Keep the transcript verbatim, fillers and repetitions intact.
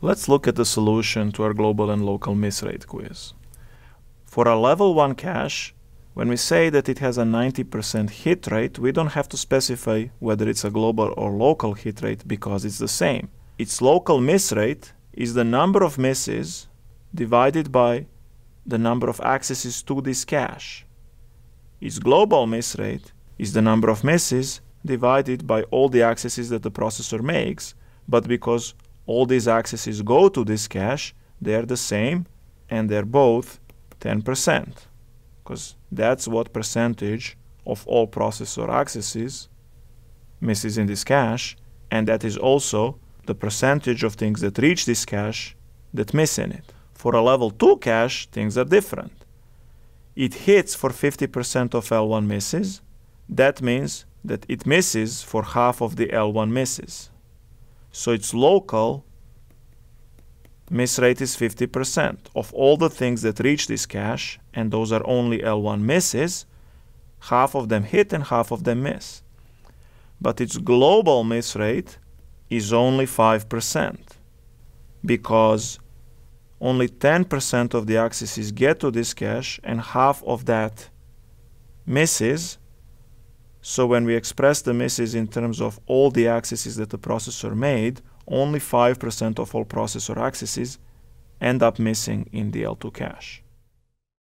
Let's look at the solution to our global and local miss rate quiz. For a level one cache, when we say that it has a ninety percent hit rate, we don't have to specify whether it's a global or local hit rate because it's the same. Its local miss rate is the number of misses divided by the number of accesses to this cache. Its global miss rate is the number of misses divided by all the accesses that the processor makes, but because all these accesses go to this cache, they are the same and they're both ten percent, because that's what percentage of all processor accesses misses in this cache, and that is also the percentage of things that reach this cache that miss in it. For a level two cache, things are different. It hits for fifty percent of L one misses. That means that it misses for half of the L one misses. So its local miss rate is fifty percent of all the things that reach this cache, and those are only L one misses. Half of them hit and half of them miss. But its global miss rate is only five percent, because only ten percent of the accesses get to this cache and half of that misses. So when we express the misses in terms of all the accesses that the processor made, only five percent of all processor accesses end up missing in the L two cache.